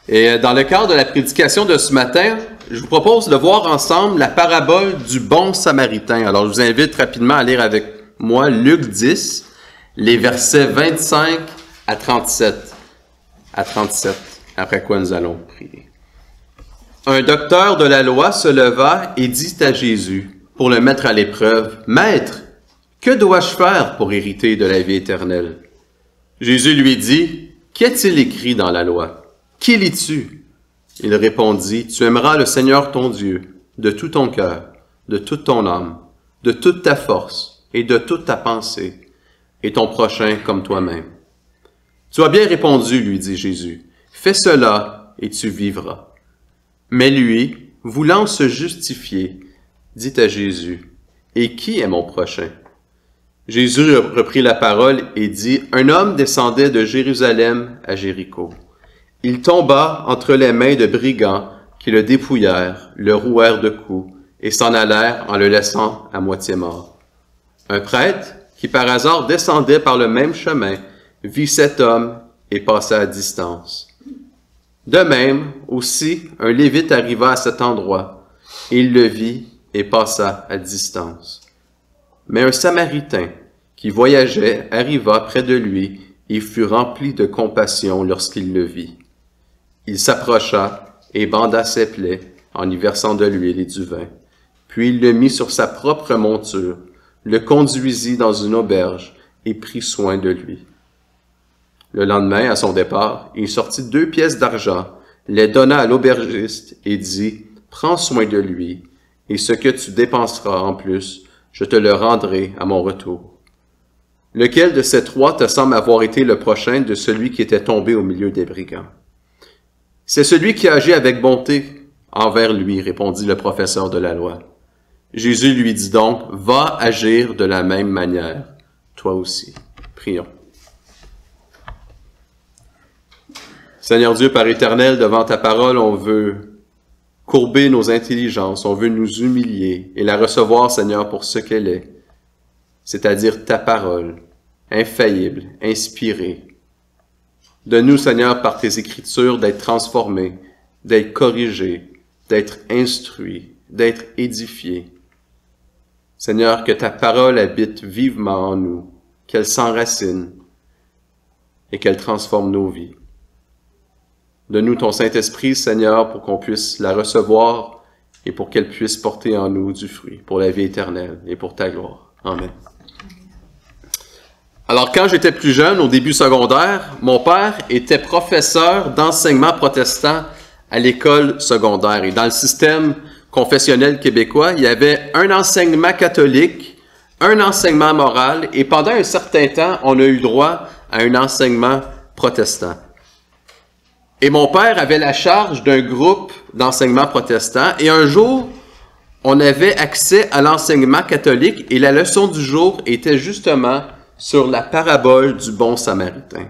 Et dans le cadre de la prédication de ce matin, je vous propose de voir ensemble la parabole du bon samaritain. Alors, je vous invite rapidement à lire avec moi Luc 10, les versets 25 à 37. Après quoi nous allons prier. Un docteur de la loi se leva et dit à Jésus, pour le mettre à l'épreuve, « Maître, que dois-je faire pour hériter de la vie éternelle? » Jésus lui dit, « Qu'est-il écrit dans la loi? Qui lis-tu? » Il répondit, « Tu aimeras le Seigneur ton Dieu de tout ton cœur, de toute ton âme, de toute ta force et de toute ta pensée, et ton prochain comme toi-même. » « Tu as bien répondu, lui dit Jésus, « Fais cela et tu vivras. » Mais lui, voulant se justifier, dit à Jésus, « Et qui est mon prochain? » Jésus reprit la parole et dit, « Un homme descendait de Jérusalem à Jéricho. Il tomba entre les mains de brigands qui le dépouillèrent, le rouèrent de coups et s'en allèrent en le laissant à moitié mort. Un prêtre, qui par hasard descendait par le même chemin, vit cet homme et passa à distance. De même, aussi, un Lévite arriva à cet endroit, et il le vit et passa à distance. Mais un Samaritain, qui voyageait, arriva près de lui et fut rempli de compassion lorsqu'il le vit. Il s'approcha et banda ses plaies en y versant de l'huile et du vin. Puis il le mit sur sa propre monture, le conduisit dans une auberge et prit soin de lui. Le lendemain, à son départ, il sortit 2 pièces d'argent, les donna à l'aubergiste et dit, « Prends soin de lui, et ce que tu dépenseras en plus, je te le rendrai à mon retour. » Lequel de ces 3 te semble avoir été le prochain de celui qui était tombé au milieu des brigands? « C'est celui qui agit avec bonté envers lui, » répondit le professeur de la loi. Jésus lui dit donc, « Va agir de la même manière, toi aussi. » Prions. Seigneur Dieu, Père éternel, devant ta parole, on veut courber nos intelligences, on veut nous humilier et la recevoir, Seigneur, pour ce qu'elle est, c'est-à-dire ta parole, infaillible, inspirée. Donne-nous, Seigneur, par tes Écritures, d'être transformés, d'être corrigés, d'être instruits, d'être édifiés. Seigneur, que ta parole habite vivement en nous, qu'elle s'enracine et qu'elle transforme nos vies. Donne-nous ton Saint-Esprit, Seigneur, pour qu'on puisse la recevoir et pour qu'elle puisse porter en nous du fruit pour la vie éternelle et pour ta gloire. Amen. Alors, quand j'étais plus jeune, au début secondaire, mon père était professeur d'enseignement protestant à l'école secondaire. Et dans le système confessionnel québécois, il y avait un enseignement catholique, un enseignement moral, et pendant un certain temps, on a eu droit à un enseignement protestant. Et mon père avait la charge d'un groupe d'enseignement protestant, et un jour, on avait accès à l'enseignement catholique, et la leçon du jour était justement sur la parabole du bon samaritain.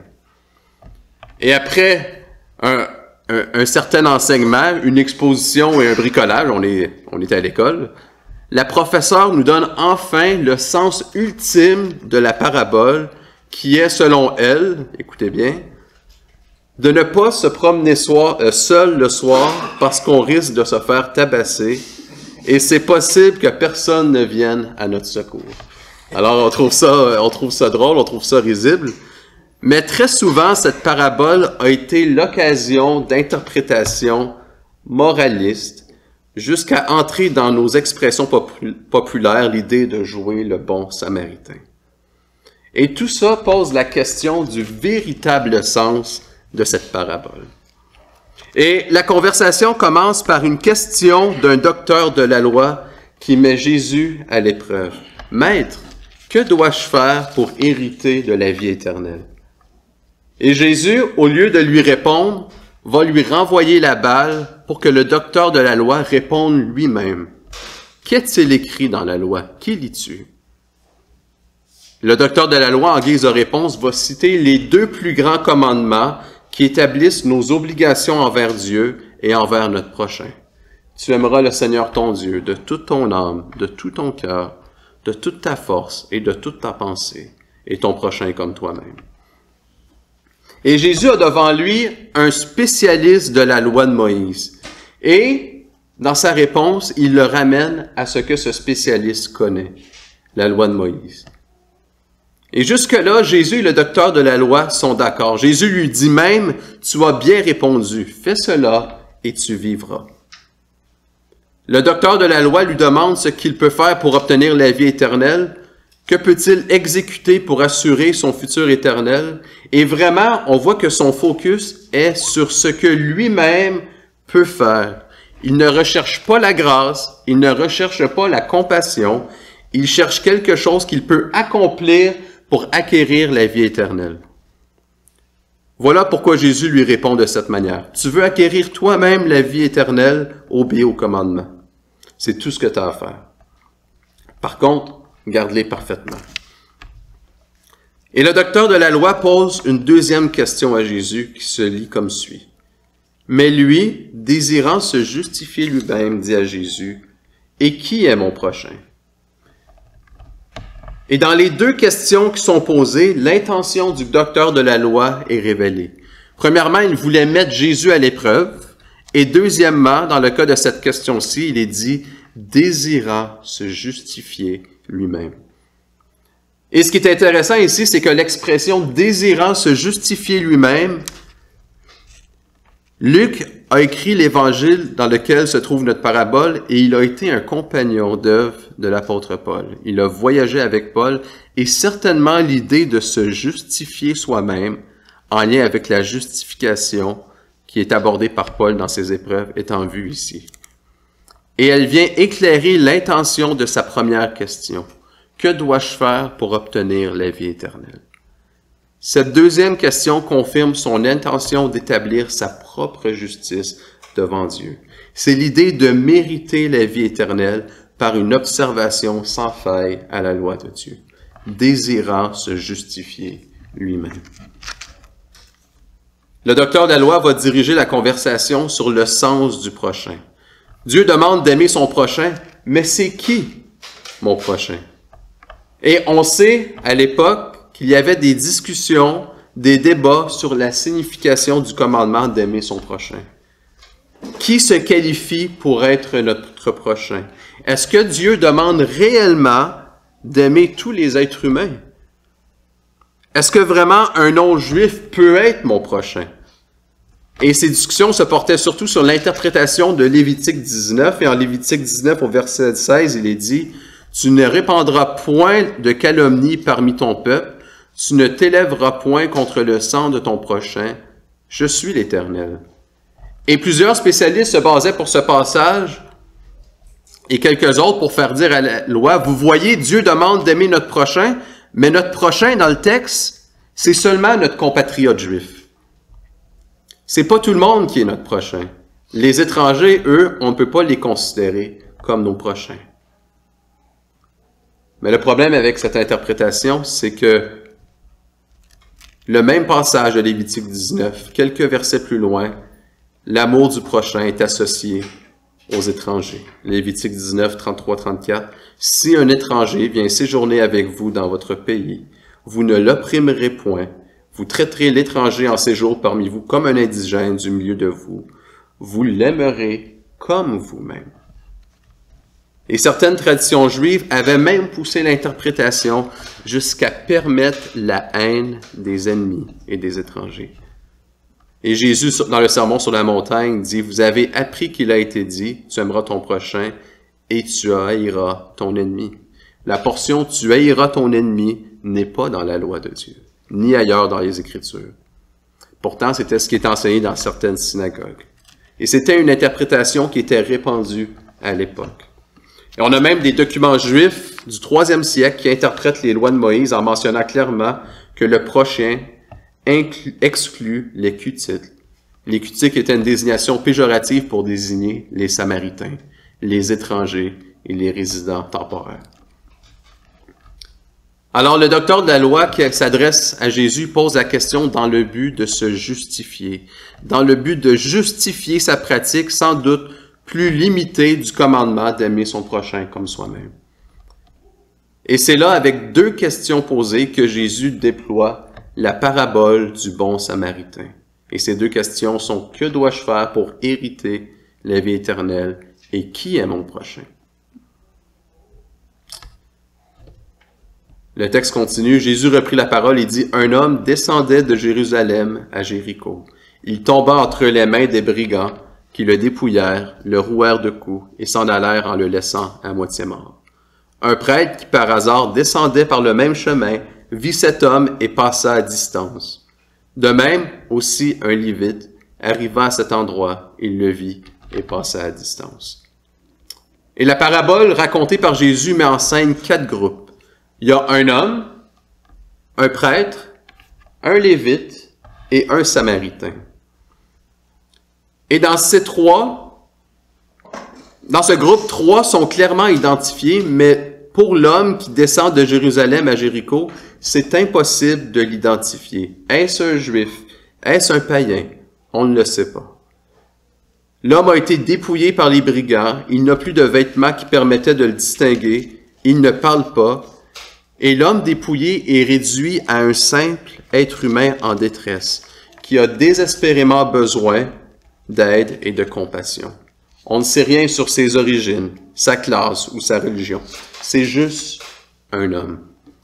Et après un certain enseignement, une exposition et un bricolage, on était à l'école, la professeure nous donne enfin le sens ultime de la parabole, qui est, selon elle, écoutez bien, de ne pas se promener seul le soir parce qu'on risque de se faire tabasser et c'est possible que personne ne vienne à notre secours. Alors on trouve ça drôle, on trouve ça risible, mais très souvent cette parabole a été l'occasion d'interprétations moralistes jusqu'à entrer dans nos expressions populaires l'idée de jouer le bon samaritain. Et tout ça pose la question du véritable sens de cette parabole. Et la conversation commence par une question d'un docteur de la loi qui met Jésus à l'épreuve. « Maître, que dois-je faire pour hériter de la vie éternelle? » Et Jésus, au lieu de lui répondre, va lui renvoyer la balle pour que le docteur de la loi réponde lui-même. « Qu'est-il écrit dans la loi? Qui lis-tu? » Le docteur de la loi, en guise de réponse, va citer les 2 plus grands commandements qui établissent nos obligations envers Dieu et envers notre prochain. Tu aimeras le Seigneur ton Dieu de toute ton âme, de tout ton cœur, de toute ta force et de toute ta pensée, et ton prochain comme toi-même. Et Jésus a devant lui un spécialiste de la loi de Moïse. Et dans sa réponse, il le ramène à ce que ce spécialiste connaît, la loi de Moïse. Et jusque-là, Jésus et le docteur de la loi sont d'accord. Jésus lui dit même, « Tu as bien répondu, fais cela et tu vivras. » Le docteur de la loi lui demande ce qu'il peut faire pour obtenir la vie éternelle. Que peut-il exécuter pour assurer son futur éternel? Et vraiment, on voit que son focus est sur ce que lui-même peut faire. Il ne recherche pas la grâce, il ne recherche pas la compassion, il cherche quelque chose qu'il peut accomplir pour acquérir la vie éternelle. Voilà pourquoi Jésus lui répond de cette manière. Tu veux acquérir toi-même la vie éternelle, obéis au commandement. C'est tout ce que tu as à faire. Par contre, garde-les parfaitement. Et le docteur de la loi pose une deuxième question à Jésus qui se lit comme suit. Mais lui, désirant se justifier lui-même, dit à Jésus, « Et qui est mon prochain? » Et dans les deux questions qui sont posées, l'intention du docteur de la loi est révélée. Premièrement, il voulait mettre Jésus à l'épreuve. Et deuxièmement, dans le cas de cette question-ci, il est dit « désirant se justifier lui-même ». Et ce qui est intéressant ici, c'est que l'expression « désirant se justifier lui-même », Luc a écrit l'évangile dans lequel se trouve notre parabole et il a été un compagnon d'œuvre de l'apôtre Paul. Il a voyagé avec Paul et certainement l'idée de se justifier soi-même en lien avec la justification qui est abordée par Paul dans ses épreuves est en vue ici. Et elle vient éclairer l'intention de sa première question. Que dois-je faire pour obtenir la vie éternelle? Cette deuxième question confirme son intention d'établir sa propre justice devant Dieu. C'est l'idée de mériter la vie éternelle par une observation sans faille à la loi de Dieu, désirant se justifier lui-même. Le docteur de la loi va diriger la conversation sur le sens du prochain. Dieu demande d'aimer son prochain, mais c'est qui mon prochain? Et on sait à l'époque qu'il y avait des discussions, des débats sur la signification du commandement d'aimer son prochain. Qui se qualifie pour être notre prochain? Est-ce que Dieu demande réellement d'aimer tous les êtres humains? Est-ce que vraiment un non-juif peut être mon prochain? Et ces discussions se portaient surtout sur l'interprétation de Lévitique 19. Et en Lévitique 19, au verset 16, il est dit « Tu ne répandras point de calomnie parmi ton peuple, tu ne t'élèveras point contre le sang de ton prochain, je suis l'Éternel. » Et plusieurs spécialistes se basaient pour ce passage, et quelques autres pour faire dire à la loi, vous voyez, Dieu demande d'aimer notre prochain, mais notre prochain dans le texte, c'est seulement notre compatriote juif. C'est pas tout le monde qui est notre prochain. Les étrangers, eux, on ne peut pas les considérer comme nos prochains. Mais le problème avec cette interprétation, c'est que le même passage de Lévitique 19, quelques versets plus loin, l'amour du prochain est associé aux étrangers. Lévitique 19, 33-34. Si un étranger vient séjourner avec vous dans votre pays, vous ne l'opprimerez point. Vous traiterez l'étranger en séjour parmi vous comme un indigène du milieu de vous. Vous l'aimerez comme vous-même. Et certaines traditions juives avaient même poussé l'interprétation jusqu'à permettre la haine des ennemis et des étrangers. Et Jésus, dans le sermon sur la montagne, dit, « Vous avez appris qu'il a été dit, tu aimeras ton prochain et tu haïras ton ennemi. » La portion « tu haïras ton ennemi » n'est pas dans la loi de Dieu, ni ailleurs dans les Écritures. Pourtant, c'était ce qui est enseigné dans certaines synagogues. Et c'était une interprétation qui était répandue à l'époque. Et on a même des documents juifs du 3e siècle qui interprètent les lois de Moïse en mentionnant clairement que le prochain exclut les cutites. Les cutites étaient une désignation péjorative pour désigner les Samaritains, les étrangers et les résidents temporaires. Alors le docteur de la loi qui s'adresse à Jésus pose la question dans le but de se justifier, dans le but de justifier sa pratique sans doute plus limitée du commandement d'aimer son prochain comme soi-même. Et c'est là, avec deux questions posées, que Jésus déploie la parabole du bon Samaritain. Et ces deux questions sont: que dois-je faire pour hériter la vie éternelle et qui est mon prochain? Le texte continue. Jésus reprit la parole et dit: un homme descendait de Jérusalem à Jéricho. Il tomba entre les mains des brigands qui le dépouillèrent, le rouèrent de coups et s'en allèrent en le laissant à moitié mort. Un prêtre qui par hasard descendait par le même chemin vit cet homme et passa à distance. De même aussi un Lévite arriva à cet endroit, il le vit et passa à distance. Et la parabole racontée par Jésus met en scène 4 groupes. Il y a un homme, un prêtre, un Lévite et un Samaritain. Et dans ce groupe, 3 sont clairement identifiés, mais pour l'homme qui descend de Jérusalem à Jéricho, c'est impossible de l'identifier. Est-ce un juif? Est-ce un païen? On ne le sait pas. L'homme a été dépouillé par les brigands, il n'a plus de vêtements qui permettaient de le distinguer, il ne parle pas, et l'homme dépouillé est réduit à un simple être humain en détresse, qui a désespérément besoin d'aide et de compassion. On ne sait rien sur ses origines, sa classe ou sa religion. C'est juste un homme.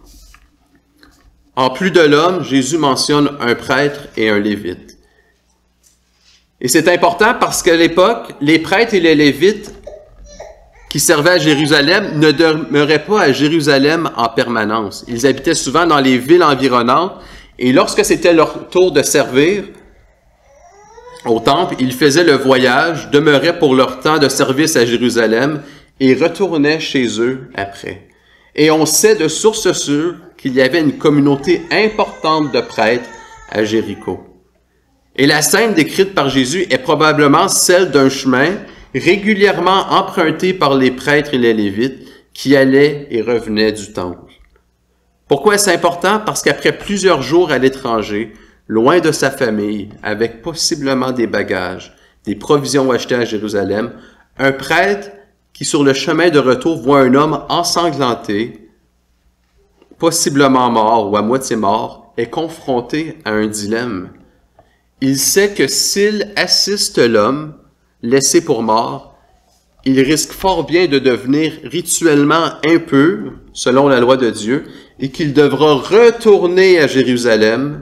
En plus de l'homme, Jésus mentionne un prêtre et un lévite. Et c'est important parce qu'à l'époque, les prêtres et les lévites qui servaient à Jérusalem ne demeuraient pas à Jérusalem en permanence. Ils habitaient souvent dans les villes environnantes et lorsque c'était leur tour de servir au temple, ils faisaient le voyage, demeuraient pour leur temps de service à Jérusalem et retournaient chez eux après. Et on sait de sources sûres qu'il y avait une communauté importante de prêtres à Jéricho. Et la scène décrite par Jésus est probablement celle d'un chemin régulièrement emprunté par les prêtres et les lévites qui allaient et revenaient du temple. Pourquoi est-ce important? Parce qu'après plusieurs jours à l'étranger, loin de sa famille, avec possiblement des bagages, des provisions achetées à Jérusalem, un prêtre qui sur le chemin de retour voit un homme ensanglanté, possiblement mort ou à moitié mort, est confronté à un dilemme. Il sait que s'il assiste l'homme laissé pour mort, il risque fort bien de devenir rituellement impur, selon la loi de Dieu, et qu'il devra retourner à Jérusalem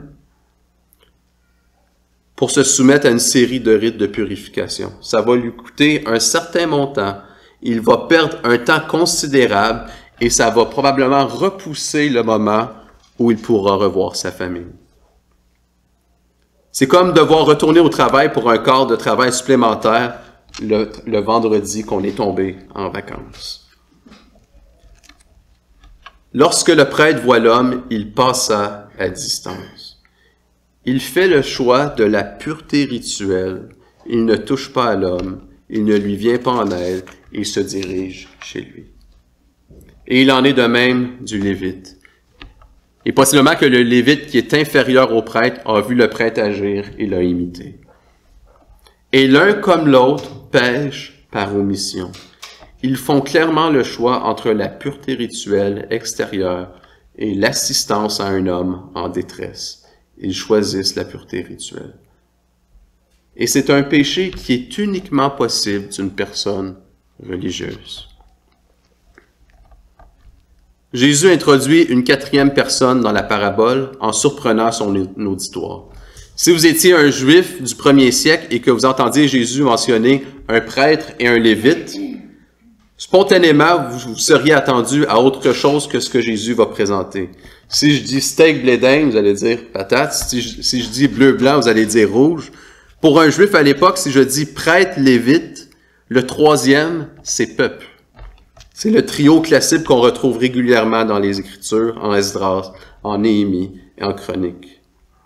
pour se soumettre à une série de rites de purification. Ça va lui coûter un certain montant. Il va perdre un temps considérable et ça va probablement repousser le moment où il pourra revoir sa famille. C'est comme devoir retourner au travail pour un quart de travail supplémentaire le vendredi qu'on est tombé en vacances. Lorsque le prêtre voit l'homme, il passa à distance. Il fait le choix de la pureté rituelle. Il ne touche pas à l'homme, il ne lui vient pas en aide, il se dirige chez lui. Et il en est de même du Lévite. Et possiblement que le Lévite qui est inférieur au prêtre a vu le prêtre agir et l'a imité. Et l'un comme l'autre pêchent par omission. Ils font clairement le choix entre la pureté rituelle extérieure et l'assistance à un homme en détresse. Ils choisissent la pureté rituelle. Et c'est un péché qui est uniquement possible d'une personne religieuse. Jésus introduit une 4e personne dans la parabole en surprenant son auditoire. Si vous étiez un juif du 1er siècle et que vous entendiez Jésus mentionner un prêtre et un lévite, spontanément, vous seriez attendu à autre chose que ce que Jésus va présenter. Si je dis steak blé d'Inde, vous allez dire patate. Si je dis bleu-blanc, vous allez dire rouge. Pour un juif à l'époque, si je dis prêtre, lévite, le 3e, c'est peuple. C'est le trio classique qu'on retrouve régulièrement dans les Écritures, en Esdras, en Néhémie et en Chroniques.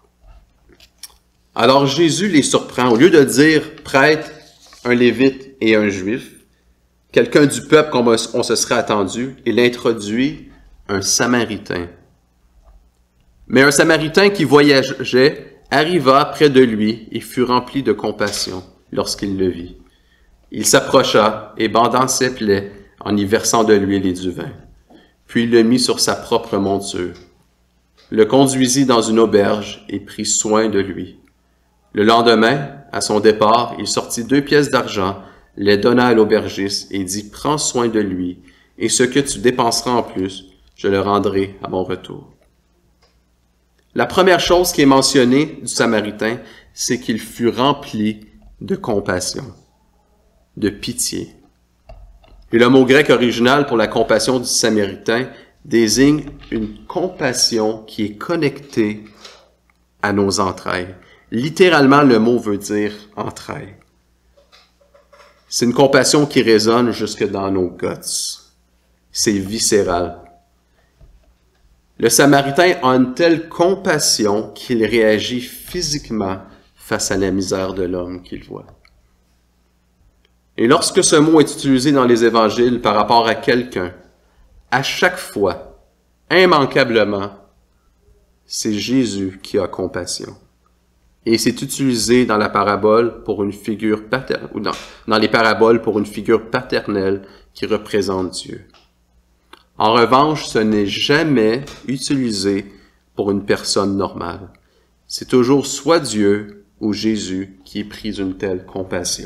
Alors Jésus les surprend. Au lieu de dire prêtre, un lévite et un juif, quelqu'un du peuple qu'on se serait attendu, il introduit un Samaritain. Mais un Samaritain qui voyageait arriva près de lui et fut rempli de compassion lorsqu'il le vit. Il s'approcha et bandant ses plaies, en y versant de l'huile et du vin. Puis il le mit sur sa propre monture. le conduisit dans une auberge et prit soin de lui. Le lendemain, à son départ, il sortit 2 pièces d'argent, les donna à l'aubergiste et dit, « Prends soin de lui, et ce que tu dépenseras en plus, je le rendrai à mon retour. » La première chose qui est mentionnée du Samaritain, c'est qu'il fut rempli de compassion, de pitié. Et le mot grec original pour la compassion du Samaritain désigne une compassion qui est connectée à nos entrailles. Littéralement, le mot veut dire entrailles. C'est une compassion qui résonne jusque dans nos guts. C'est viscéral. Le Samaritain a une telle compassion qu'il réagit physiquement face à la misère de l'homme qu'il voit. Et lorsque ce mot est utilisé dans les évangiles par rapport à quelqu'un, à chaque fois, immanquablement, c'est Jésus qui a compassion. Et c'est utilisé dans la parabole pour une figure paternelle, ou dans les paraboles pour une figure paternelle qui représente Dieu. En revanche, ce n'est jamais utilisé pour une personne normale. C'est toujours soit Dieu ou Jésus qui est pris d'une telle compassion.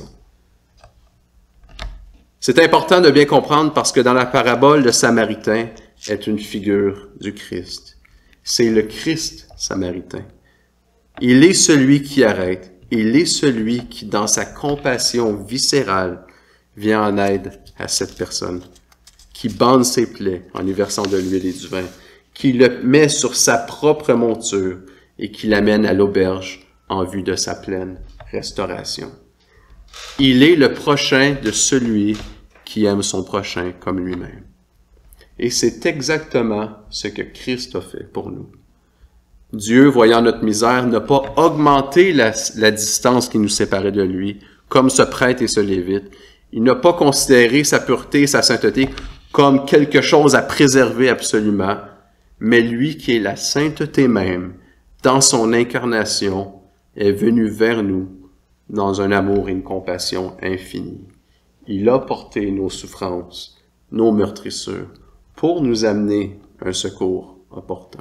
C'est important de bien comprendre parce que dans la parabole, le Samaritain est une figure du Christ. C'est le Christ samaritain. Il est celui qui arrête. Il est celui qui, dans sa compassion viscérale, vient en aide à cette personne, qui bande ses plaies en lui versant de l'huile et du vin, qui le met sur sa propre monture et qui l'amène à l'auberge en vue de sa pleine restauration. Il est le prochain de celui qui aime son prochain comme lui-même. Et c'est exactement ce que Christ a fait pour nous. Dieu, voyant notre misère, n'a pas augmenté la distance qui nous séparait de lui, comme ce prêtre et ce lévite. Il n'a pas considéré sa pureté et sa sainteté comme quelque chose à préserver absolument, mais lui qui est la sainteté même, dans son incarnation, est venu vers nous dans un amour et une compassion infinie. Il a porté nos souffrances, nos meurtrissures, pour nous amener un secours opportun.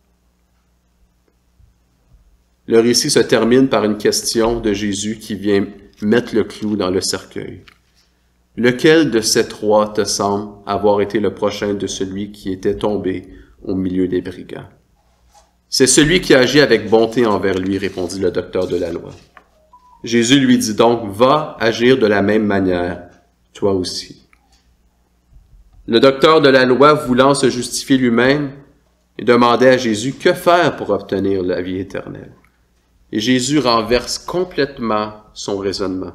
Le récit se termine par une question de Jésus qui vient mettre le clou dans le cercueil. Lequel de ces 3 te semble avoir été le prochain de celui qui était tombé au milieu des brigands? C'est celui qui agit avec bonté envers lui, répondit le docteur de la loi. Jésus lui dit donc, va agir de la même manière, toi aussi. Le docteur de la loi, voulant se justifier lui-même, demandait à Jésus, que faire pour obtenir la vie éternelle? Et Jésus renverse complètement son raisonnement.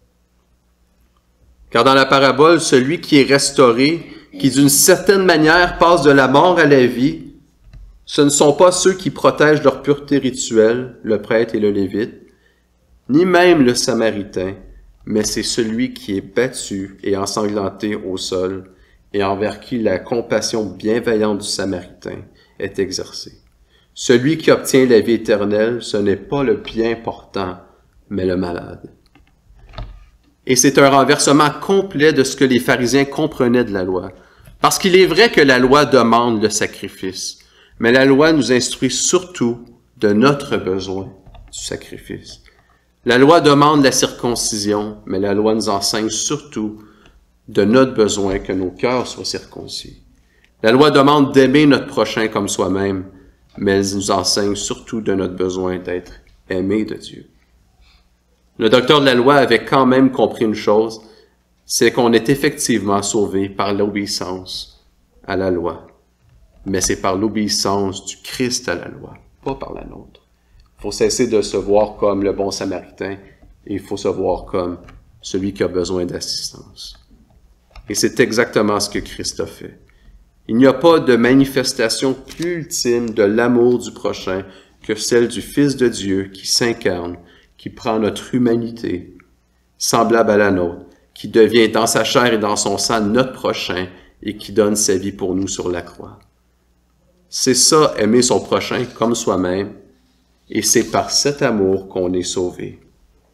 Car dans la parabole, celui qui est restauré, qui d'une certaine manière passe de la mort à la vie, ce ne sont pas ceux qui protègent leur pureté rituelle, le prêtre et le lévite, ni même le Samaritain, mais c'est celui qui est battu et ensanglanté au sol, et envers qui la compassion bienveillante du Samaritain est exercée. Celui qui obtient la vie éternelle, ce n'est pas le bien portant, mais le malade. Et c'est un renversement complet de ce que les pharisiens comprenaient de la loi. Parce qu'il est vrai que la loi demande le sacrifice, mais la loi nous instruit surtout de notre besoin du sacrifice. La loi demande la circoncision, mais la loi nous enseigne surtout de notre besoin que nos cœurs soient circoncis. La loi demande d'aimer notre prochain comme soi-même, mais elle nous enseigne surtout de notre besoin d'être aimé de Dieu. Le docteur de la loi avait quand même compris une chose, c'est qu'on est effectivement sauvé par l'obéissance à la loi. Mais c'est par l'obéissance du Christ à la loi, pas par la nôtre. Il faut cesser de se voir comme le bon Samaritain et il faut se voir comme celui qui a besoin d'assistance. Et c'est exactement ce que Christ a fait. Il n'y a pas de manifestation plus ultime de l'amour du prochain que celle du Fils de Dieu qui s'incarne, qui prend notre humanité, semblable à la nôtre, qui devient dans sa chair et dans son sang notre prochain et qui donne sa vie pour nous sur la croix. C'est ça, aimer son prochain comme soi-même, et c'est par cet amour qu'on est sauvé.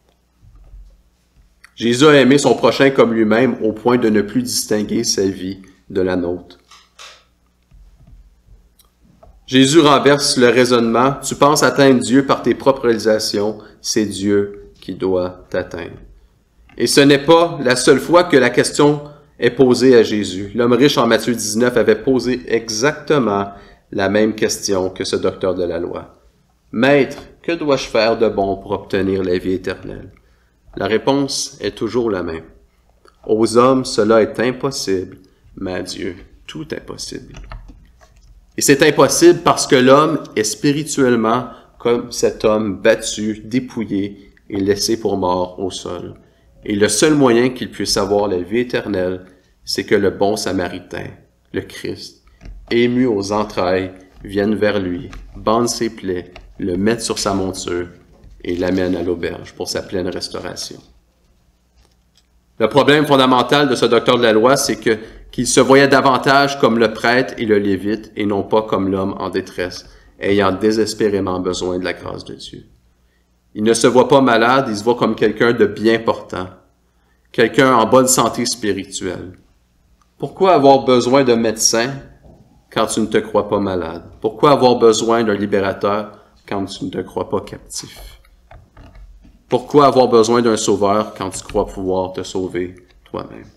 Jésus a aimé son prochain comme lui-même au point de ne plus distinguer sa vie de la nôtre. Jésus renverse le raisonnement. Tu penses atteindre Dieu par tes propres réalisations. C'est Dieu qui doit t'atteindre. Et ce n'est pas la seule fois que la question est posée à Jésus. L'homme riche en Matthieu 19 avait posé exactement la même question que ce docteur de la loi. Maître, que dois-je faire de bon pour obtenir la vie éternelle? La réponse est toujours la même. Aux hommes, cela est impossible, mais à Dieu, tout est possible. Et c'est impossible parce que l'homme est spirituellement comme cet homme battu, dépouillé et laissé pour mort au sol. Et le seul moyen qu'il puisse avoir la vie éternelle, c'est que le bon Samaritain, le Christ, ému aux entrailles, vienne vers lui, bande ses plaies, le mette sur sa monture et l'amène à l'auberge pour sa pleine restauration. Le problème fondamental de ce docteur de la loi, c'est qu'il se voyait davantage comme le prêtre et le lévite et non pas comme l'homme en détresse, ayant désespérément besoin de la grâce de Dieu. Il ne se voit pas malade, il se voit comme quelqu'un de bien portant, quelqu'un en bonne santé spirituelle. Pourquoi avoir besoin d'un médecin quand tu ne te crois pas malade? Pourquoi avoir besoin d'un libérateur quand tu ne te crois pas captif? Pourquoi avoir besoin d'un sauveur quand tu crois pouvoir te sauver toi-même?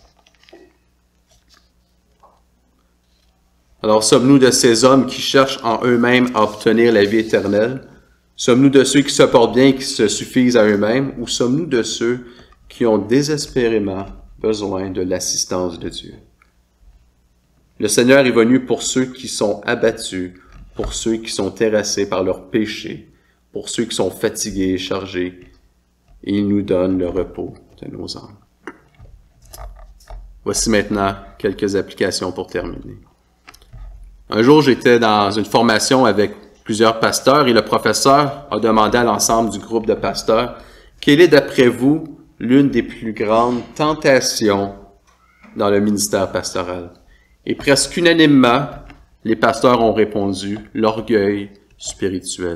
Alors, sommes-nous de ces hommes qui cherchent en eux-mêmes à obtenir la vie éternelle? Sommes-nous de ceux qui se portent bien et qui se suffisent à eux-mêmes? Ou sommes-nous de ceux qui ont désespérément besoin de l'assistance de Dieu? Le Seigneur est venu pour ceux qui sont abattus, pour ceux qui sont terrassés par leurs péchés, pour ceux qui sont fatigués et chargés, et il nous donne le repos de nos âmes. Voici maintenant quelques applications pour terminer. Un jour, j'étais dans une formation avec plusieurs pasteurs et le professeur a demandé à l'ensemble du groupe de pasteurs « Quelle est, d'après vous, l'une des plus grandes tentations dans le ministère pastoral? » Et presque unanimement, les pasteurs ont répondu « L'orgueil spirituel. »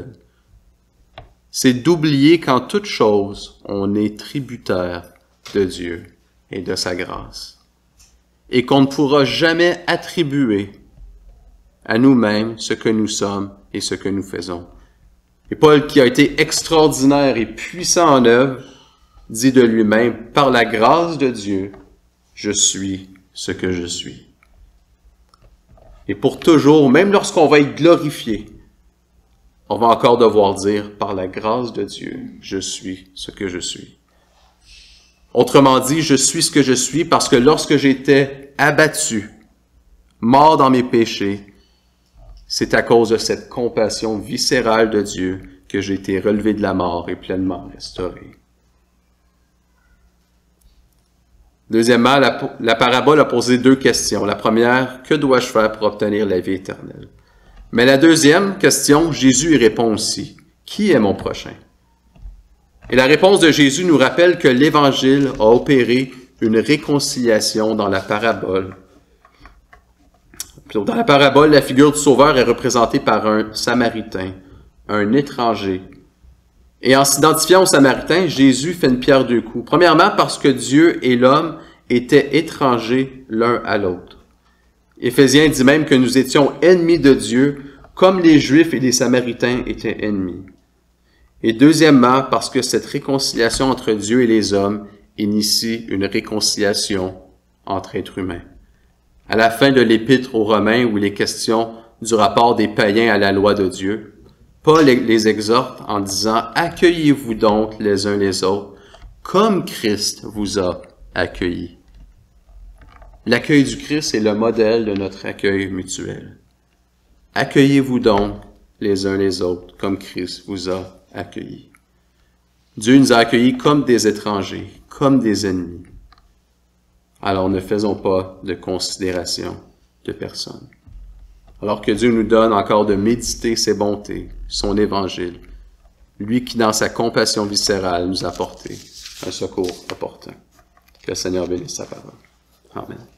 C'est d'oublier qu'en toute chose, on est tributaire de Dieu et de sa grâce. Et qu'on ne pourra jamais attribuer à nous-mêmes ce que nous sommes et ce que nous faisons. Et Paul, qui a été extraordinaire et puissant en œuvre, dit de lui-même, par la grâce de Dieu, je suis ce que je suis. Et pour toujours, même lorsqu'on va être glorifié, on va encore devoir dire, par la grâce de Dieu, je suis ce que je suis. Autrement dit, je suis ce que je suis parce que lorsque j'étais abattu, mort dans mes péchés, c'est à cause de cette compassion viscérale de Dieu que j'ai été relevé de la mort et pleinement restauré. Deuxièmement, la parabole a posé deux questions. La première, que dois-je faire pour obtenir la vie éternelle? Mais la deuxième question, Jésus y répond aussi. Qui est mon prochain? Et la réponse de Jésus nous rappelle que l'Évangile a opéré une réconciliation dans la parabole. Dans la parabole, la figure du Sauveur est représentée par un Samaritain, un étranger. Et en s'identifiant au Samaritain, Jésus fait une pierre deux coups. Premièrement, parce que Dieu et l'homme étaient étrangers l'un à l'autre. Éphésiens dit même que nous étions ennemis de Dieu, comme les Juifs et les Samaritains étaient ennemis. Et deuxièmement, parce que cette réconciliation entre Dieu et les hommes initie une réconciliation entre êtres humains. À la fin de l'Épître aux Romains, où il est question du rapport des païens à la loi de Dieu, Paul les exhorte en disant « Accueillez-vous donc les uns les autres, comme Christ vous a accueillis. » L'accueil du Christ est le modèle de notre accueil mutuel. Accueillez-vous donc les uns les autres, comme Christ vous a accueillis. Dieu nous a accueillis comme des étrangers, comme des ennemis. Alors ne faisons pas de considération de personne. Alors que Dieu nous donne encore de méditer ses bontés, son évangile, lui qui dans sa compassion viscérale nous a apporté un secours opportun. Que le Seigneur bénisse sa parole. Amen.